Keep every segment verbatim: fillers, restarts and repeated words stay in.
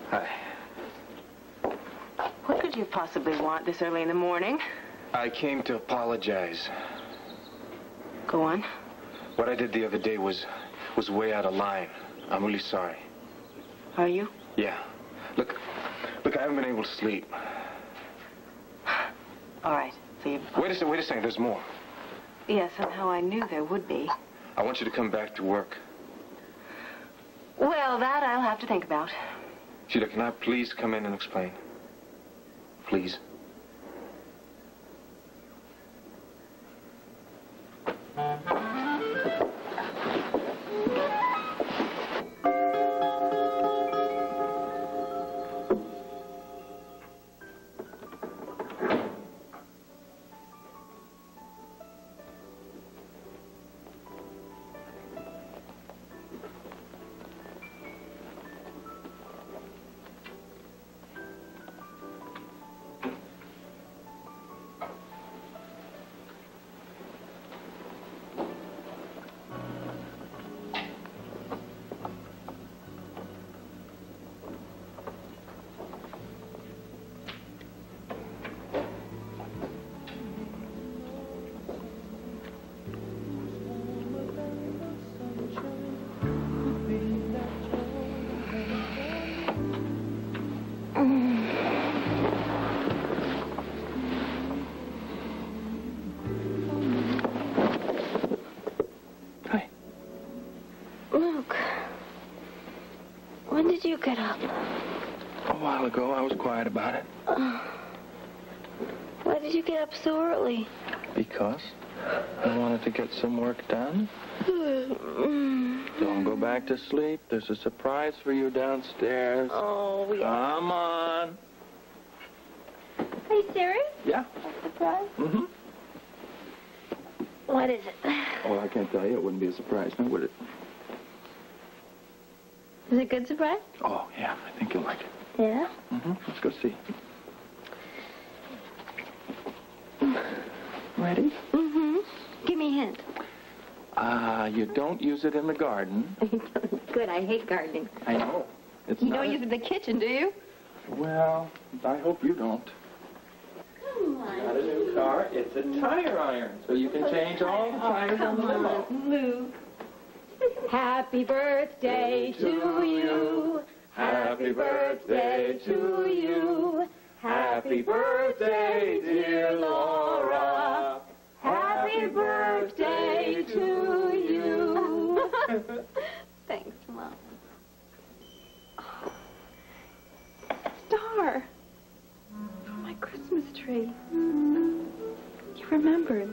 Hi. What could you possibly want this early in the morning? I came to apologize. Go on. What I did the other day was was way out of line. I'm really sorry. Are you? Yeah. Look, look, I haven't been able to sleep. All right. So you... Wait a second, wait a second, there's more. Yeah, somehow I knew there would be. I want you to come back to work. Well, that I'll have to think about. Sheila, can I please come in and explain? Please. You get up? A while ago, I was quiet about it. Uh, why did you get up so early? Because I wanted to get some work done. Don't go back to sleep. There's a surprise for you downstairs. Oh, yeah. Come on. Are you serious? Yeah. A surprise? Mm-hmm. What is it? Oh, I can't tell you. It wouldn't be a surprise, now would it? Is it a good surprise? Oh, yeah. I think you'll like it. Yeah? Mm-hmm. Let's go see. Ready? Mm-hmm. Give me a hint. Ah, uh, you don't use it in the garden. Good. I hate gardening. I know. It's you not don't a... use it in the kitchen, do you? Well, I hope you don't. Come on. Not a new car. It's a tire iron, so you can change all the tires on the limo. Luke. Happy birthday to you. Happy birthday to you. Happy birthday, dear Laura. Happy birthday to you. Thanks, Mom. Oh. Star. From my Christmas tree. You remembered.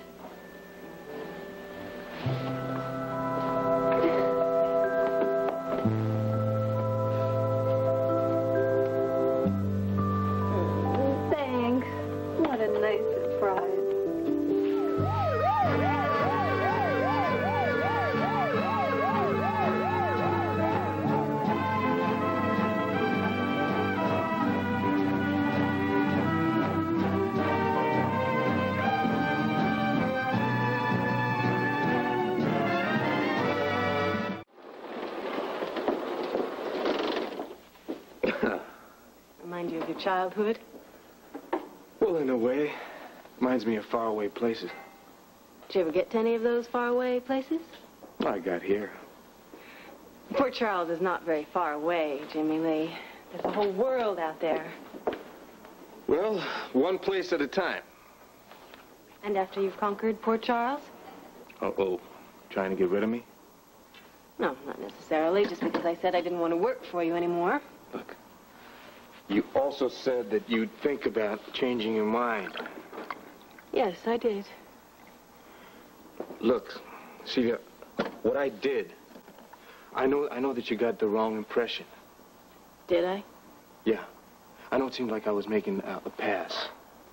Remind you of your childhood? Well, in a way. Reminds me of faraway places. Did you ever get to any of those faraway places? I got here. Port Charles is not very far away, Jimmy Lee. There's a whole world out there. Well, one place at a time. And after you've conquered Port Charles? Uh-oh. Trying to get rid of me? No, not necessarily, just because I said I didn't want to work for you anymore. Look, you also said that you'd think about changing your mind. Yes, I did. Look, Celia, what I did, I know, I know that you got the wrong impression. Did I? Yeah. I know it seemed like I was making a, a pass.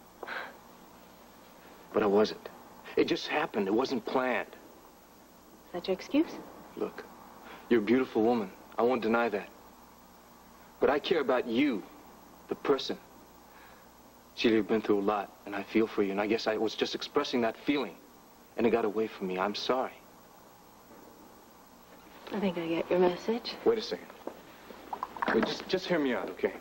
But I wasn't. It just happened. It wasn't planned. Is that your excuse? Look, you're a beautiful woman. I won't deny that. But I care about you, the person. Sheila, you've been through a lot, and I feel for you, and I guess I was just expressing that feeling, and it got away from me. I'm sorry. I think I get your message. Wait a second. Wait, just, just hear me out, okay?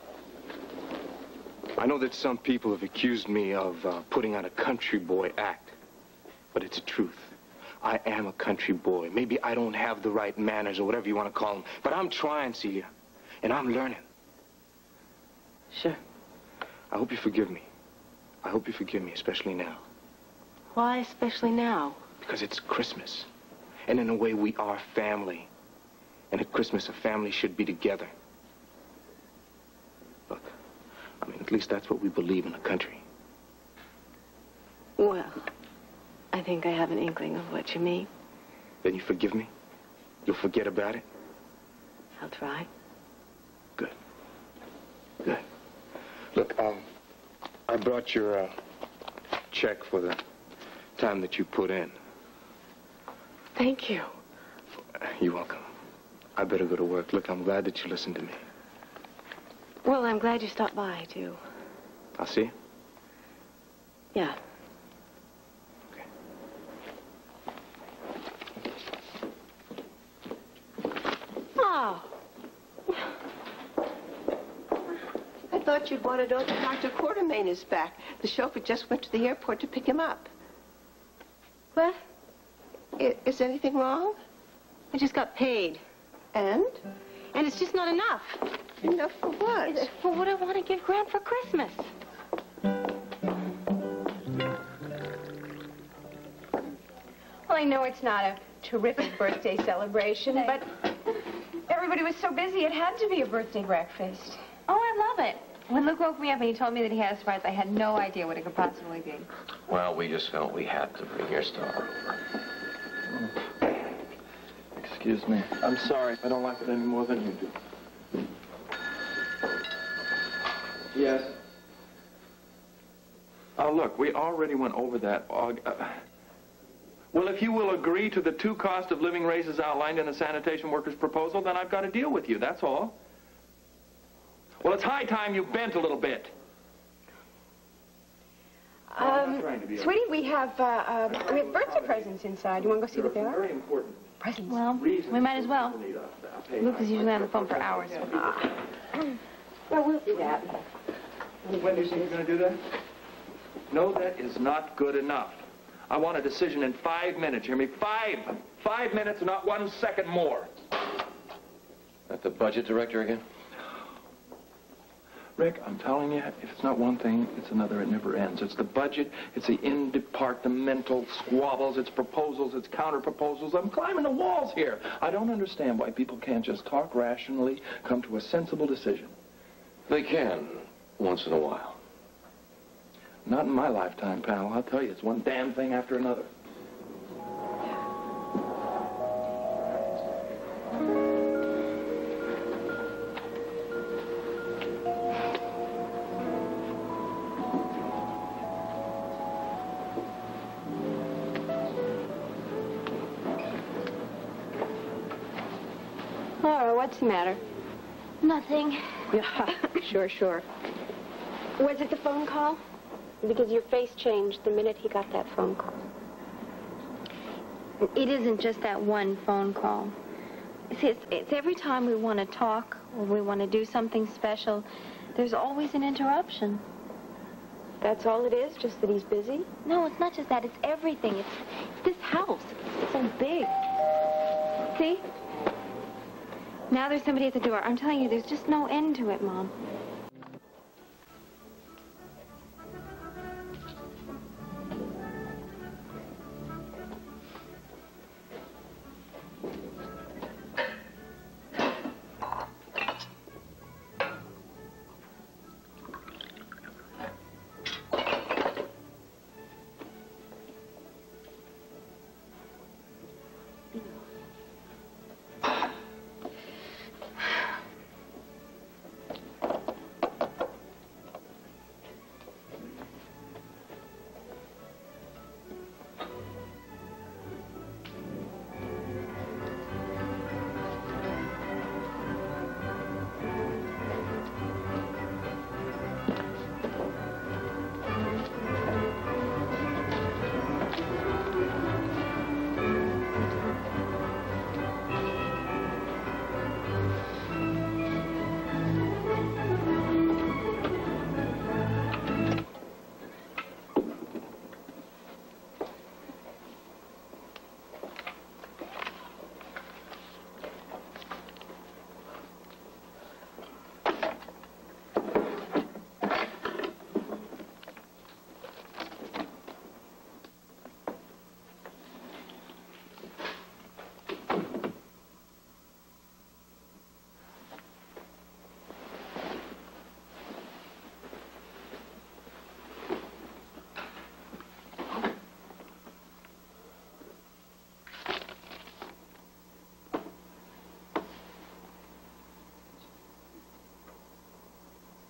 I know that some people have accused me of uh, putting on a country boy act, but it's the truth. I am a country boy. Maybe I don't have the right manners or whatever you want to call them, but I'm trying, Celia, and I'm learning. Sure. I hope you forgive me. I hope you forgive me, especially now. Why especially now? Because it's Christmas, and in a way we are family. And at Christmas, a family should be together. Look, I mean, at least that's what we believe in the country. Well, I think I have an inkling of what you mean. Then you forgive me? You'll forget about it? I'll try. Good. Good. Look, um, I brought your uh, check for the time that you put in. Thank you. You're welcome. I better go to work. Look, I'm glad that you listened to me. Well, I'm glad you stopped by, too. I'll see you. Yeah. Okay. Oh. I thought you'd want to know that Doctor Quartermain is back. The chauffeur just went to the airport to pick him up. What? I, is anything wrong? I just got paid. And? And it's just not enough. Enough for what? It's for what I want to give Grant for Christmas. Well, I know it's not a terrific birthday celebration, but everybody was so busy it had to be a birthday breakfast. Oh, I love it. When Luke woke me up and he told me that he had a surprise, I had no idea what it could possibly be. Well, we just felt we had to bring your stuff over. Excuse me. I'm sorry. I don't like it any more than you do. Yes? Oh, look, we already went over that. Uh, well, if you will agree to the two cost of living raises outlined in the sanitation workers' proposal, then I've got to deal with you, that's all. Well, it's high time you bent a little bit. Um, sweetie, we have, uh, uh, we have birthday presents inside. You want to go see what they are? Very important. Presents. Well, we might as well. Luke is usually on the phone for hours. Ah. Well, we'll do that. When do you think you're going to do that? No, that is not good enough. I want a decision in five minutes. You hear me? Five. Five minutes, not one second more. That the budget director again? Rick, I'm telling you, if it's not one thing, it's another. It never ends. It's the budget. It's the interdepartmental squabbles. It's proposals. It's counter-proposals. I'm climbing the walls here. I don't understand why people can't just talk rationally, come to a sensible decision. They can, once in a while. Not in my lifetime, pal. I'll tell you, it's one damn thing after another. Laura, what's the matter? Nothing. Yeah, sure, sure. Was it the phone call? Because your face changed the minute he got that phone call. It isn't just that one phone call. See, it's, it's every time we want to talk or we want to do something special, there's always an interruption. That's all it is? Just that he's busy? No, it's not just that. It's everything. It's, it's this house. It's so big. See? Now there's somebody at the door. I'm telling you, there's just no end to it, Mom.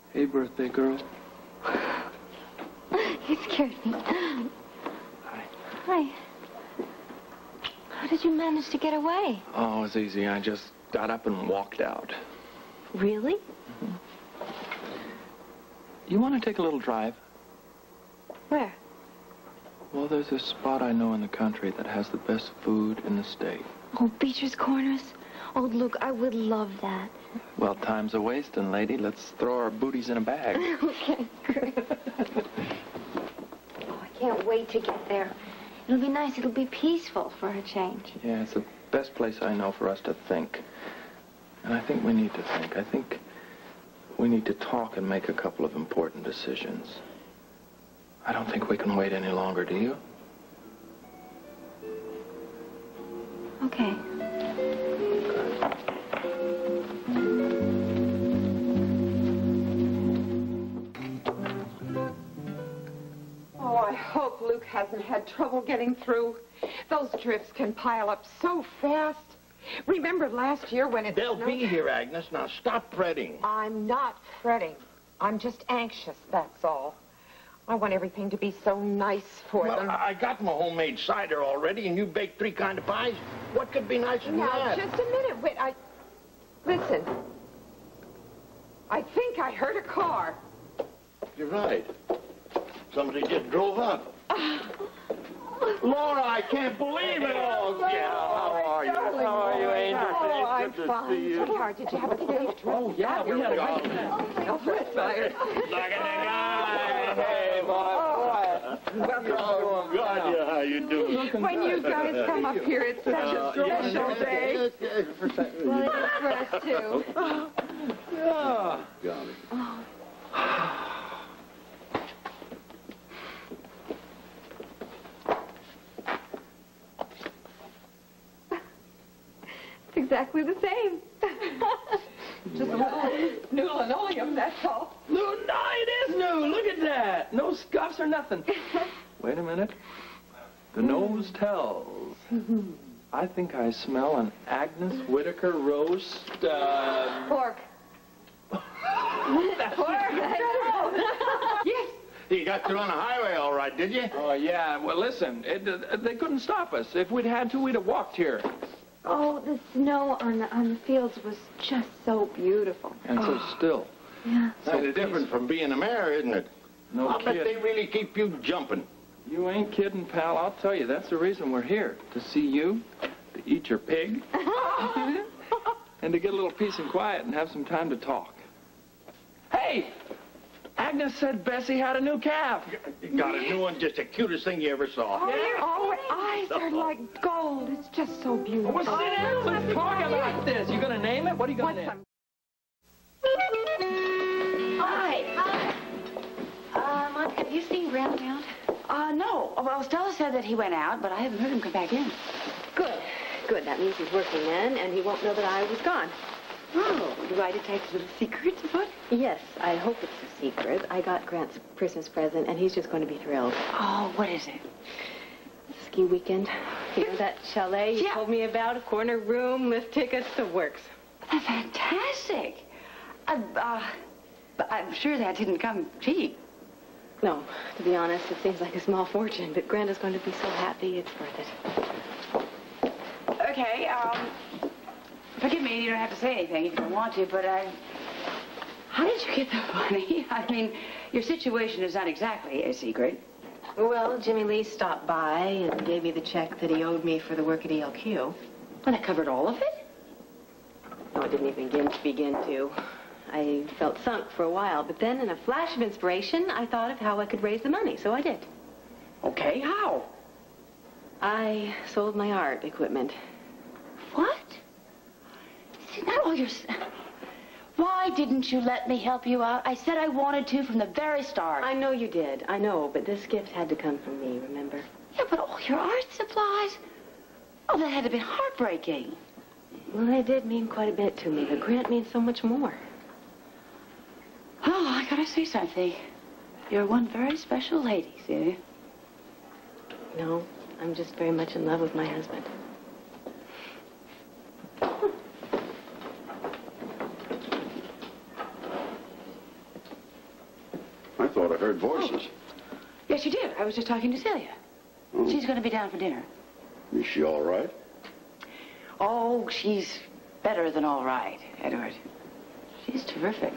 Hey, birthday girl. You scared me. Hi. Hi. How did you manage to get away? Oh, it was easy. I just got up and walked out. Really? Mm-hmm. You want to take a little drive? Where? Well, there's this spot I know in the country that has the best food in the state. Oh, Beecher's Corners? Oh, Luke, I would love that. Well, time's a wasting, lady. Let's throw our booties in a bag. Okay, great. Oh, I can't wait to get there. It'll be nice. It'll be peaceful for a change. Yeah, it's the best place I know for us to think. And I think we need to think. I think we need to talk and make a couple of important decisions. I don't think we can wait any longer, do you? Okay. Oh, I hope Luke hasn't had trouble getting through. Those drifts can pile up so fast. Remember last year when it They'll snowed? be here, Agnes. Now stop fretting. I'm not fretting. I'm just anxious, that's all. I want everything to be so nice for Well, them. I I got my homemade cider already, and you baked three kind of pies. What could be nicer than Now, that? just a minute. Wait, I... Listen. I think I heard a car. You're right. Somebody just drove up. Laura, I can't believe it. Oh, yeah. How are you? Darling, How are you, Angel? Oh, I'm It's good to fine. see you. Sweetheart, did you have a safe trip? Oh, yeah, we had a Oh, great time. Oh, we're tired. Look at the guy. Hey, boy. Welcome. Oh, God, yeah, how you doing? When you guys come up here, it's such a special day. Well, it is for us, too. Yeah. Got it. Oh. It's exactly the same. Just a little new linoleum, that's all. No, no, it is new. Look at that. No scuffs or nothing. Wait a minute. The nose tells. I think I smell an Agnes Whitaker roast. Uh... Pork. That's Pork, I know. Yes. You got through on the highway all right, did you? Oh, yeah. Well, listen, it, uh, they couldn't stop us. If we'd had to, we'd have walked here. Oh, the snow on the, on the fields was just so beautiful. And so still. Yeah. Kind of different from being a mayor, isn't it? No I'll bet kid. they really keep you jumping. You ain't kidding, pal. I'll tell you, that's the reason we're here. To see you, to eat your pig, and to get a little peace and quiet and have some time to talk. Hey! Agnes said Bessie had a new calf. You got a new one, just the cutest thing you ever saw. Oh, your oh, eyes are like gold. It's just so beautiful. Well, sit down. Let's talk about this. You gonna name it? What are you gonna What's name some- Hi. Uh, Monica, have you seen Grant out? Uh, no. Well, Stella said that he went out, but I haven't heard him come back in. Good. Good. That means he's working then, and he won't know that I was gone. Oh, do I detect a little secret afoot? Yes, I hope it's a secret. I got Grant's Christmas present, and he's just going to be thrilled. Oh, what is it? Ski weekend. You know that chalet you Yeah. told me about? A corner room, lift tickets, the works. That's fantastic. Uh, uh, but I'm sure that didn't come cheap. No, to be honest, it seems like a small fortune, but Grant is going to be so happy, it's worth it. Okay, um, forgive me, you don't have to say anything if you don't want to, but I... How did you get the money? I mean, your situation is not exactly a secret. Well, Jimmy Lee stopped by and gave me the check that he owed me for the work at E L Q. Well, that covered all of it? No, it didn't even begin, begin to. I felt sunk for a while, but then in a flash of inspiration, I thought of how I could raise the money, so I did. Okay, how? I sold my art equipment. What? Isn't that all you're... s- Why didn't you let me help you out? I said I wanted to from the very start. I know you did, I know, but this gift had to come from me, remember? Yeah, but all your art supplies... Oh, that had to be heartbreaking. Well, they did mean quite a bit to me, but Grant means so much more. Oh, I gotta say something. You're one very special lady, Celia. No, I'm just very much in love with my husband. heard voices. Oh. Yes, you did. I was just talking to Celia. Mm. She's going to be down for dinner. Is she all right? Oh, she's better than all right, Edward. She's terrific.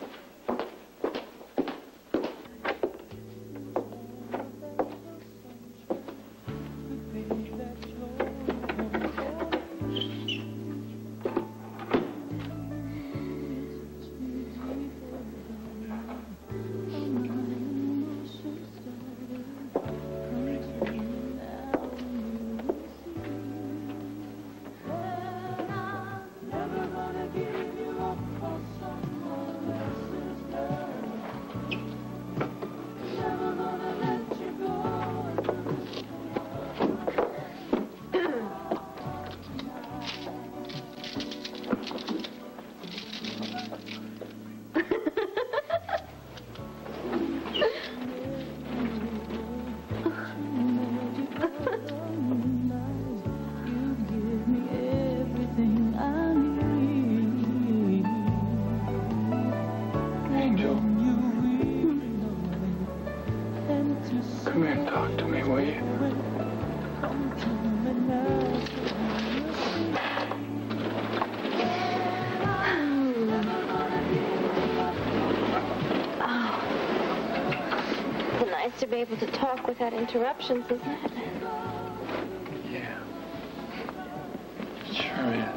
To be able to talk without interruptions, isn't it? Yeah. It sure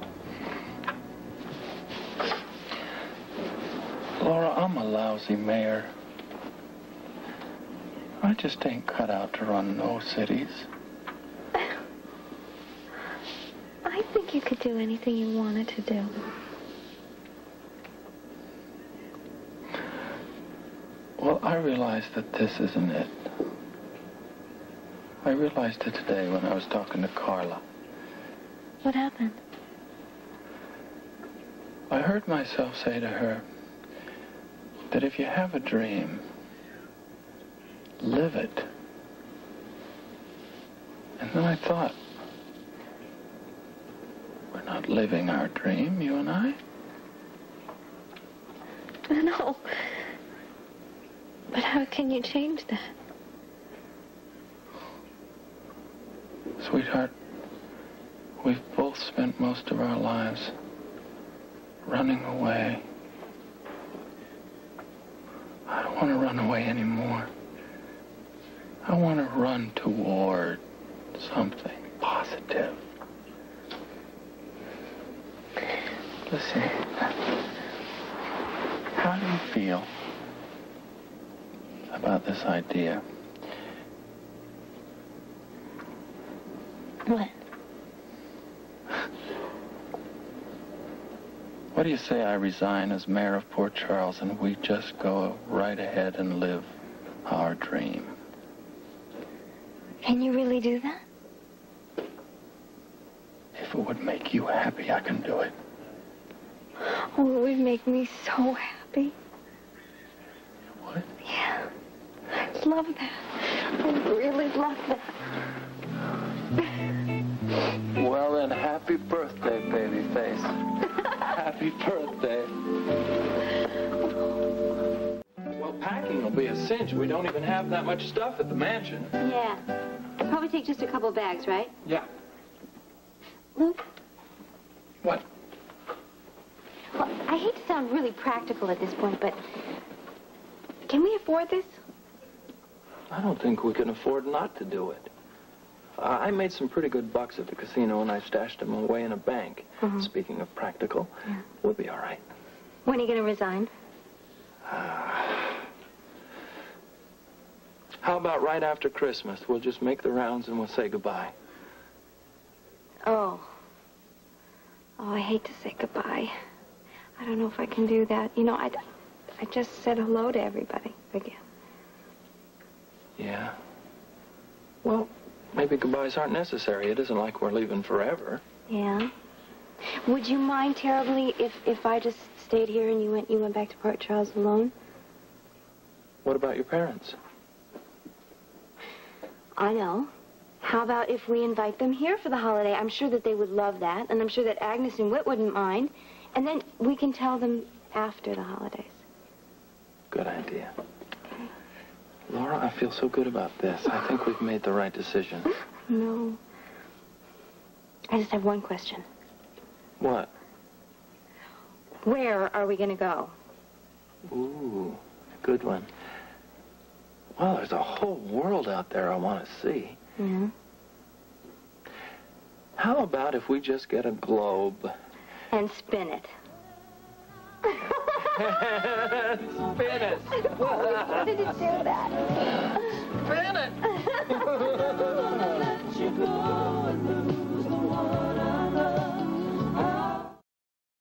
is. Laura, I'm a lousy mayor. I just ain't cut out to run no cities. I think you could do anything you wanted to do. Well, I realize that this isn't it. I realized it today when I was talking to Carla. What happened? I heard myself say to her that if you have a dream, live it. And then I thought, we're not living our dream, you and I. No. But how can you change that? Sweetheart, we've both spent most of our lives running away. I don't want to run away anymore. I want to run toward something positive. Listen, how do you feel about this idea? What? What do you say I resign as mayor of Port Charles and we just go right ahead and live our dream? Can you really do that? If it would make you happy, I can do it. Oh, it would make me so happy. What? Yeah. I'd love that. I'd really love that. Well, then, happy birthday, babyface. Happy birthday. Well, packing will be a cinch. We don't even have that much stuff at the mansion. Yeah. Probably take just a couple bags, right? Yeah. Luke? What? Well, I hate to sound really practical at this point, but can we afford this? I don't think we can afford not to do it. Uh, I made some pretty good bucks at the casino, and I stashed them away in a bank. Mm-hmm. Speaking of practical, yeah. We'll be all right. When are you going to resign? Uh, how about right after Christmas? We'll just make the rounds and we'll say goodbye. Oh. Oh, I hate to say goodbye. I don't know if I can do that. You know, I, I just said hello to everybody again. Yeah. Well, maybe goodbyes aren't necessary. It isn't like we're leaving forever. Yeah. Would you mind terribly if, if I just stayed here and you went you went back to Port Charles alone? What about your parents? I know. How about if we invite them here for the holiday? I'm sure that they would love that, and I'm sure that Agnes and Whit wouldn't mind. And then we can tell them after the holidays. Good idea. Okay. Laura, I feel so good about this. I think we've made the right decision. No. I just have one question. What? Where are we going to go? Ooh, good one. Well, there's a whole world out there I want to see. Mm-hmm. How about if we just get a globe? And spin it. Spin it. Why did you do that? Spin it.